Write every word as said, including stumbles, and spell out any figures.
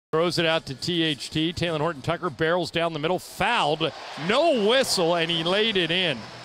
Throws it out to T H T. Talen Horton Tucker barrels down the middle, fouled, no whistle, and he laid it in.